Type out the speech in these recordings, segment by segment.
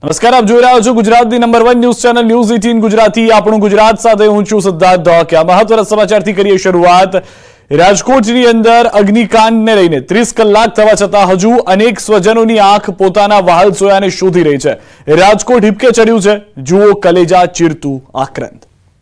નમસ્કાર, આપ જોઈ રહ્યા છો ગુજરાતની number 1 news channel news 18 Gujarati. આપણું ગુજરાત સાથે હું છું સિદ્ધાર્થ ઢોકિયા। મહત્વના સમાચારથી કરીએ શરૂઆત। રાજકોટની અંદર અગ્નિકાંડને લઈને 30 કલાક થવા છતાં હજુ અનેક સ્વજનોની આંખ પોતાના વહાલ સોયાને શોધી રહી છે। રાજકોટ હિબકે ચડ્યું છે। જુઓ કલેજા ચીરતું આક્રંદ।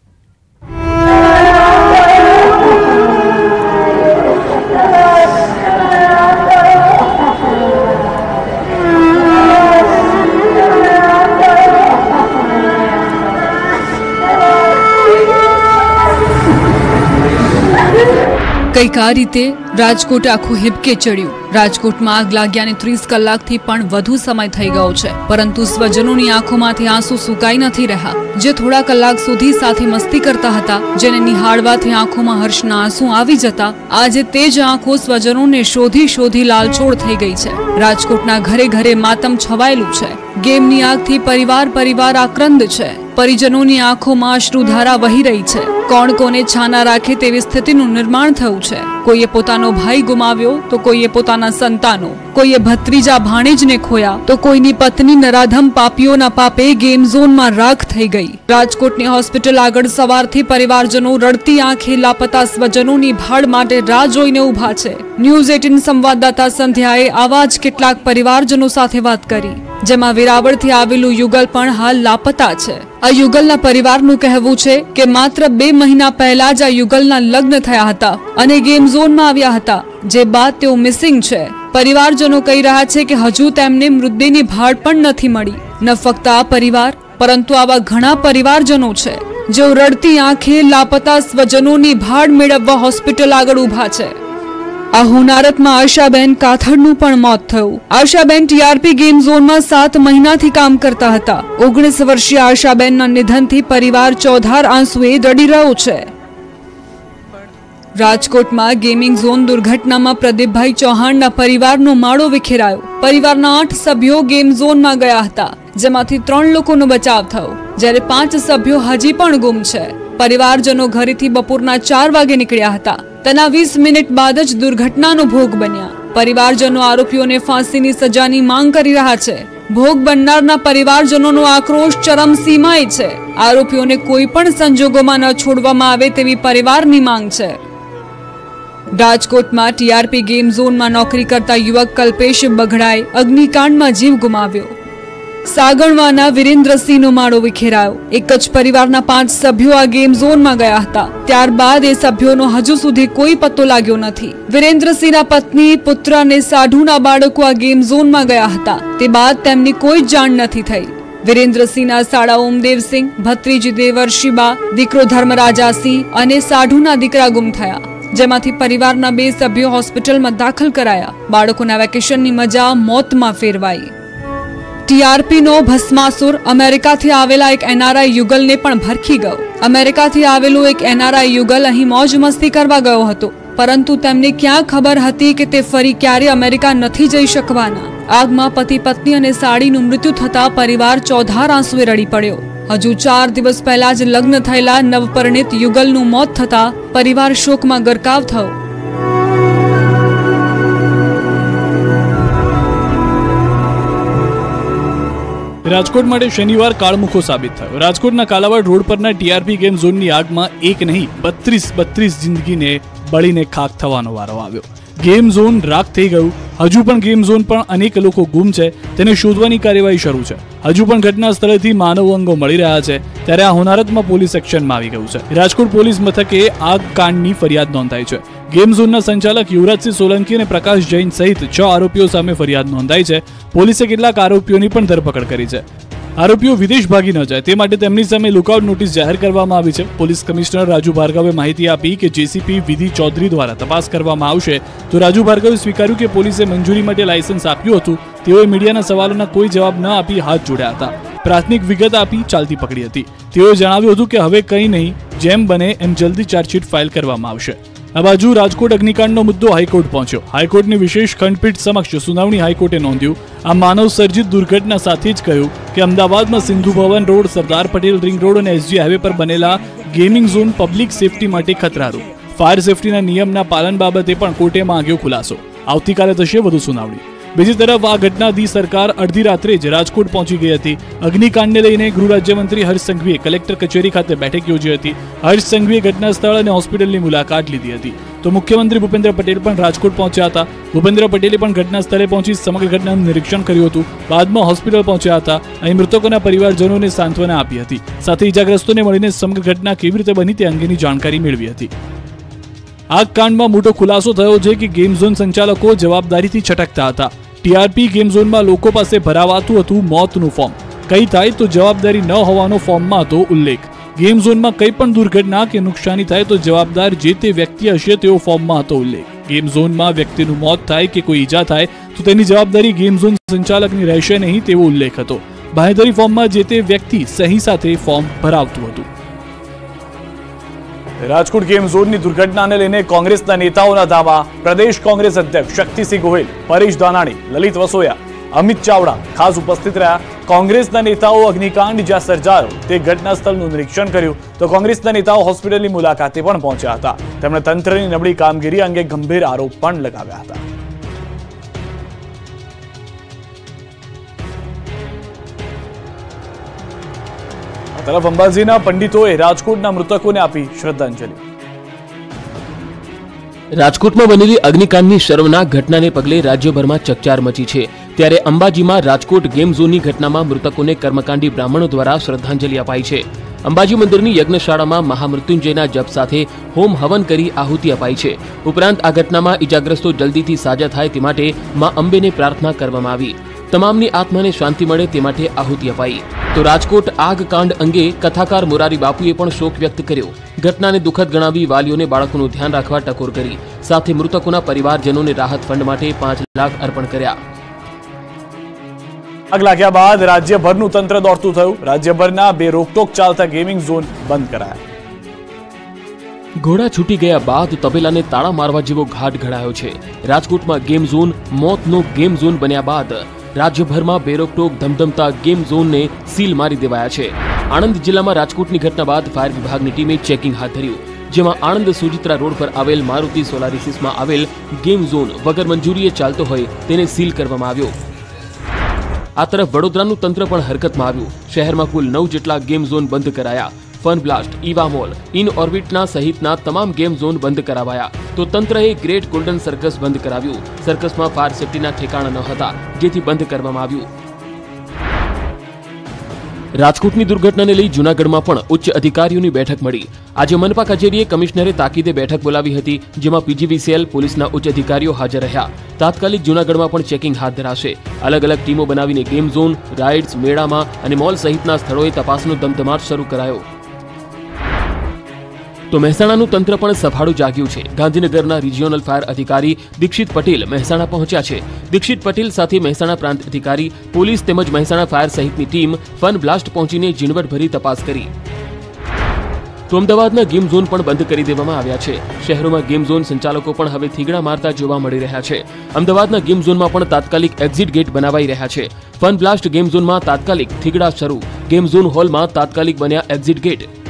કંઈક આ રીતે રાજકોટ આખું હિબકે ચડ્યું। રાજકોટમાં આગ લાગ્યાને 30 કલાકથી પણ વધુ સમય થઈ ગયો છે, પરંતુ સ્વજનોની આંખોમાંથી આંસુ સુકાઈ નથી રહ્યા। જે થોડા કલાક સુધી સાથે મસ્તી કરતા હતા, જેને નિહાળવાથી આંખોમાં હર્ષના આંસુ આવી જતા, આજે તે જ આંખો સ્વજનોને શોધી શોધી લાલચોળ થઈ ગઈ છે। રાજકોટના ઘરે ઘરે માતમ છવાયેલું છે। ગેમની આગથી પરિવાર આક્રંદ છે। પરિજનોની આંખોમાં અશ્રુધારા વહી રહી છે। કોણ કોને છાના રાખે તેવી સ્થિતિનું નિર્માણ થયું છે। કોઈએ પોતાનો ભાઈ ગુમાવ્યો તો કોઈએ પોતાના સંતાનો, કોઈએ ભત્રીજા ભાણેજને ખોયા તો કોઈની પત્ની નરાધમ પાપીઓના પાપે ગેમ ઝોનમાં રાખ થઈ ગઈ। રાજકોટની હોસ્પિટલ આગળ સવારથી પરિવારજનો રડતી આંખે લાપતા સ્વજનોની ભાળ માટે રાહ જોઈને ઊભા છે। ન્યૂઝ 18 સંવાદદાતા સંધ્યાએ આવા જ કેટલાક પરિવારજનો સાથે વાત કરી, જેમાં વેરાવળથી આવેલું યુગલ પણ હાલ લાપતા છે। આ યુગલના પરિવારનું કહેવું છે કે માત્ર 2 મહિના પહેલા જ આ યુગલના લગ્ન થયા હતા અને ગેમ ઝોનમાં આવ્યા હતા, જે બાદ તેઓ મિસિંગ છે। પરિવારજનો કહી રહ્યા છે કે હજુ તેમને મૃતદેહની ભાળ પણ નથી મળી। ન ફક્ત આ પરિવાર, પરંતુ આવા ઘણા પરિવારજનો છે જેઓ રડતી આંખે લાપતા સ્વજનોની ભાળ મેળવવા હોસ્પિટલ આગળ ઊભા છે। આ હોનારતમાં આશાબેન કાથડનું પણ મોત થયું। આશાબેન ટીઆરપી ગેમ ઝોનમાં 7 મહિનાથી કામ કરતા હતા। 19 વર્ષીય આશાબેનના નિધનથી પરિવાર ચોધાર આંસુએ રડી રહ્યો છે। રાજકોટમાં ગેમિંગ ઝોન દુર્ઘટનામાં પ્રદીપભાઈ ચૌહાણના પરિવારનો માળો વિખેરાયો। પરિવારના 8 સભ્યો ગેમ ઝોનમાં ગયા હતા, જેમાંથી 3 લોકોનો બચાવ થયો, જ્યારે 5 સભ્યો હજી પણ ગુમ છે। પરિવારજનો ઘરેથી બપોરના 4 વાગે નીકળ્યા હતા। તેના 20 મિનિટ બાદ જ દુર્ઘટનાનો ભોગ બન્યા। પરિવારજનો આરોપીઓને ફાંસીની સજાની માંગ કરી રહ્યા છે। ભોગ બનનારના પરિવારજનોનો આક્રોશ ચરમસીમાએ છે। આરોપીઓને કોઈ પણ સંજોગોમાં ન છોડવામાં આવે તેવી પરિવારની માંગ છે। રાજકોટમાં ટીઆરપી ગેમ ઝોનમાં નોકરી કરતા યુવક કલ્પેશ બગડાએ અગ્નિકાંડમાં જીવ ગુમાવ્યો। સાગણવાના વિરેન્દ્રસિંહનો માળો વિખેરાયો। એક જ પરિવારના 5 સભ્યો આ ગેમ ઝોનમાં ગયા હતા, ત્યારબાદ એ સભ્યોનો હજુ સુધી કોઈ પત્તો લાગ્યો નથી। વિરેન્દ્રસિંહના પત્ની, પુત્ર અને સાઢુના બાળકો આ ગેમ ઝોનમાં ગયા હતા, તે બાદ તેમની કોઈ જાણ નથી થઈ। વિરેન્દ્રસિંહના સાળા ઓમદેવસિંહ, ભત્રીજી દેવર્ષિબા, દીકરો ધર્મરાજાસિંહ અને સાઢુના દીકરા ગુમ થયા, જેમાંથી પરિવારના 2 સભ્યો હોસ્પિટલમાં દાખલ કરાયા। બાળકોના વેકેશનની મજા મોતમાં ફેરવાઈ। ટીઆરપીનો ભસ્માસુર અમેરિકાથી આવેલા એક એનઆરઆઈ યુગલને પણ ભરખી ગયો। અમેરિકાથી આવેલું એક એનઆરઆઈ યુગલ અહીં મોજ મસ્તી કરવા ગયો હતો, પરંતુ તેમને ક્યાં ખબર હતી કે તે ફરી ક્યારે અમેરિકા નથી જઈ શકવાના। આગમાં પતિ પત્ની અને સાડીનું મૃત્યુ થતા પરિવાર ચોધાર આંસુએ રડી પડ્યો। હજુ 4 દિવસ પહેલા જ લગ્ન થયેલા નવપરિણીત યુગલનું મોત થતા પરિવાર શોકમાં ગરકાવ થયો। રાજકોટ માટે શનિવાર કાળમુખો સાબિત થયો। રાજકોટના કાલાવાડ રોડ પરના ટીઆરપી ગેમ ઝોનની આગમાં એક નહીં 32 જિંદગીને બળીને ખાખ થવાનો વારો આવ્યો। ગેમ ઝોન રાખ થઈ ગયું। હજુ પણ ગેમ ઝોન પણ અનેક લોકો ગુમ છે, તેને શોધવાની કાર્યવાહી શરૂ છે। હજુ પણ ઘટના સ્થળેથી માનવ અંગો મળી રહ્યા છે, ત્યારે આ હોનારતમાં પોલીસ એક્શનમાં આવી ગયું છે। રાજકોટ પોલીસ મથકે આગ કાંડની ફરિયાદ નોંધાઈ છે। ગેમ ઝોનના સંચાલક યુવરાજસિંહ સોલંકી અને પ્રકાશ જૈન સહિત 6 આરોપીઓ સામે ફરિયાદ નોંધાઈ છે। પોલીસે કેટલાક આરોપીઓની પણ ધરપકડ કરી છે। આરોપીઓ વિદેશ ભાગી ન જાય તે માટે તેમની સામે લુકઆઉટ નોટિસ જાહેર કરવામાં આવી છે। પોલીસ કમિશનર રાજુ ભાર્ગવે માહિતી આપી કે જેસીપી વિધિ ચૌધરી દ્વારા તપાસ કરવામાં આવશે, તો રાજુ ભાર્ગવે સ્વીકાર્યું કે પોલીસે મંજૂરી માટે લાયસન્સ આપ્યું હતું। તેઓએ મીડિયાના સવાલોના કોઈ જવાબ ન આપી હાથ જોડ્યા હતા। પ્રાથમિક વિગત આપી ચાલતી પકડી હતી। તેઓએ જણાવ્યું હતું કે હવે કંઈ નહીં, જેમ બને એમ જલ્દી ચાર્જશીટ ફાઇલ કરવામાં આવશે। આ બાજુ રાજકોટ અગ્નિકાંડનો મુદ્દો હાઈકોર્ટ પહોંચ્યો। હાઈકોર્ટની વિશેષ ખંડપીઠ સમક્ષ સુનાવણી હાઈકોર્ટે નોંધ્યું। આ માનવ સર્જિત દુર્ઘટના સાથે જ કહ્યું કે અમદાવાદમાં Sindhu Bhavan road, Sardar Patel ring road અને એસજી હાઈવે પર બનેલા ગેમિંગ ઝોન પબ્લિક સેફટી માટે ખતરારૂપ। ફાયર સેફટીના નિયમના પાલન બાબતે પણ કોર્ટે માંગ્યો ખુલાસો। આવતીકાલે થશે વધુ સુનાવણી। બીજી તરફ આ ઘટનાથી સરકાર અડધી રાત્રે જ રાજકોટ પહોંચી ગઈ હતી. અગ્નિકાંડને લઈને ગૃહ રાજ્યમંત્રી હર્ષ સંઘવીએ કલેક્ટર કચેરી ખાતે બેઠક યોજી હતી. હર્ષ સંઘવીએ ઘટના સ્થળ અને હોસ્પિટલની મુલાકાત લીધી હતી. તો મુખ્યમંત્રી ભૂપેન્દ્ર પટેલ પણ રાજકોટ પહોંચ્યા હતા. ભૂપેન્દ્ર પટેલે પણ ઘટના સ્થળે પહોંચી સમગ્ર ઘટનાનું નિરીક્ષણ કર્યું હતું. બાદમાં હોસ્પિટલ પહોંચ્યા હતા. અહીં મૃતકોના પરિવારજનોને સાંત્વના આપી હતી. સાથે ઇજાગ્રસ્તોને મળીને સમગ્ર ઘટના કેવી રીતે બની તે અંગેની જાણકારી મેળવી હતી. આ કાંડમાં મોટો ખુલાસો થયો છે કે ગેમ ઝોન સંચાલકો જવાબદારીથી છટકતા હતા. ટીઆરપી ગેમ ઝોનમાં લોકો પાસે ભરાવાતું હતું મોતનું ફોર્મ. કંઈ થાય તો જવાબદારી ન હોવાનો ફોર્મમાં હતો ઉલ્લેખ. ગેમ ઝોનમાં કંઈ પણ દુર્ઘટના કે નુકસાની થાય તો જવાબદાર જે તે વ્યક્તિ હશે તેવો ફોર્મમાં હતો ઉલ્લેખ. ગેમ ઝોનમાં વ્યક્તિનું મોત થાય કે કોઈ ઈજા થાય તો તેની જવાબદારી ગેમ ઝોન સંચાલકની રહેશે નહીં તેવો ઉલ્લેખ હતો. બાંહેધરી ફોર્મમાં જે તે વ્યક્તિ સહી સાથે ફોર્મ ભરાવતું હતું. રાજકોટ ગેમ ઝોનની દુર્ઘટનાને લઈને કોંગ્રેસના નેતાઓના દાવા. પ્રદેશ કોંગ્રેસ અધ્યક્ષ શક્તિસિંહ ગોહિલ, પરેશ ધાનાણી, લલિત વસોયા, અમિત ચાવડા ખાસ ઉપસ્થિત રહ્યા. કોંગ્રેસના નેતાઓ અગ્નિકાંડ જ્યાં સર્જાયો તે ઘટના સ્થળનું નિરીક્ષણ કર્યું તો કોંગ્રેસના નેતાઓ હોસ્પિટલની મુલાકાતે પણ પહોંચ્યા હતા. તેમણે તંત્રની નબળી કામગીરી અંગે ગંભીર આરોપ પણ લગાવ્યા હતા. તરફ અંબાજીના પંડિતોએ રાજકોટના મૃતકોને આપી શ્રદ્ધાંજલિ. રાજકોટમાં બનેલી અગ્નિકાંડની શર્મનાક ઘટનાને પગલે રાજ્યભરમાં ચકચાર મચી છે. ત્યારે અંબાજીમાં રાજકોટ ગેમ ઝોનની ઘટનામાં મૃતકોને કર્મકાંડી બ્રાહ્મણો દ્વારા શ્રદ્ધાંજલિ અપાઈ છે. અંબાજી મંદિરની યજ્ઞશાળામાં મહામૃત્યુંજયના જપ સાથે હોમ હવન કરી આહુતિ અપાઈ છે. ઉપરાંત આ ઘટનામાં ઇજાગ્રસ્તો જલ્દીથી સાજા થાય તે માટે મા અંબેને પ્રાર્થના કરવામાં આવી. તમામની આત્માને શાંતિ મળે તે માટે આહુતિ અપાઈ. તો રાજકોટ આગકાંડ અંગે કથાકાર મોરારી બાપુએ પણ શોક વ્યક્ત કર્યો. ઘટનાને દુઃખદ ગણાવી વાલીઓને બાળકોનું ધ્યાન રાખવા ટકોર કરી. સાથે મૃતકોના પરિવારજનોને રાહત ફંડ માટે 5 લાખ અર્પણ કર્યા. આગ લાગ્યા બાદ રાજ્યભરનું તંત્ર દોડતું થયું. રાજ્યભરના બે રોકટોક ચાલતા ગેમિંગ ઝોન બંધ કરાયા. ઘોડા છૂટી ગયા બાદ તબેલાને તાળા મારવા જેવો ઘાટ ઘડાયો છે. રાજકોટમાં ગેમ ઝોન મોતનો ગેમ ઝોન બન્યા બાદ રાજ્યભરમાં બેરોકટોક ધમધમતા ગેમ ઝોનને સીલ મારી દેવાયા છે. આણંદ જિલ્લામાં રાજકોટની ઘટના બાદ ફાયર વિભાગની ટીમે ચેકિંગ હાથ ધર્યું, જેમાં આણંદ સુજિત્રા રોડ પર આવેલ મારુતિ સોલારિસિસમાં આવેલ ગેમ ઝોન વગર મંજૂરીએ ચાલતો હોય તેને સીલ કરવામાં આવ્યો. આ તરફ વડોદરાનું તંત્ર પણ હરકતમાં આવ્યું. શહેરમાં કુલ 9 જેટલા ગેમ ઝોન બંધ કરાયા. ફન બ્લાસ્ટ, ઈવા મોલ, ઇન ઓર્બિટના સહિતના તમામ ગેમ ઝોન બંધ કરાવાયા. તો તંત્રએ ગ્રેટ ગોલ્ડન સર્કસ બંધ કરાવ્યું. સર્કસમાં ફાયર સેફટીના ઠેકાણા ન હતા, જેથી બંધ કરવામાં આવ્યું. રાજકોટની દુર્ઘટનાને લઈ જૂનાગઢમાં પણ ઉચ્ચ અધિકારીઓની બેઠક મળી. આજે મનપા કચેરીએ કમિશનરે તાકીદે બેઠક બોલાવી હતી, જેમાં પીજીવીસીએલ પોલીસના ઉચ્ચ અધિકારીઓ હાજર રહ્યા. તાત્કાલિક જૂનાગઢમાં પણ ચેકિંગ હાથ ધરાશે. અલગ અલગ ટીમો બનાવીને ગેમ ઝોન, રાઇડ્સ, મેળામાં અને મોલ સહિતના સ્થળોએ તપાસનો ધમધમાટ શરૂ કરાયો. તો મહેસાણાનું તંત્ર પણ સફાળું જાગ્યું છે. ગાંધીનગરના રિજિયોનલ ફાયર અધિકારી દીક્ષિત પટેલ મહેસાણા પહોંચ્યા છે. દીક્ષિત પટેલ સાથે મહેસાણા પ્રાંત અધિકારી, પોલીસ તેમજ મહેસાણા ફાયર સહિતની ટીમ ફન બ્લાસ્ટ પહોંચીને ઝીણવટભરી તપાસ કરી. તો અમદાવાદના ગેમ ઝોન પણ બંધ કરી દેવામાં આવ્યા છે. શહેરોમાં ગેમ ઝોન સંચાલકો પણ હવે થીગડા મારતા જોવા મળી રહ્યા છે. અમદાવાદના ગેમ ઝોનમાં પણ તાત્કાલિક એક્ઝિટ ગેટ બનાવાઈ રહ્યા છે. ફન બ્લાસ્ટ ગેમ ઝોનમાં તાત્કાલિક થીગડા શરૂ. ગેમ ઝોન હોલમાં તાત્કાલિક બન્યા એક્ઝિટ ગેટ.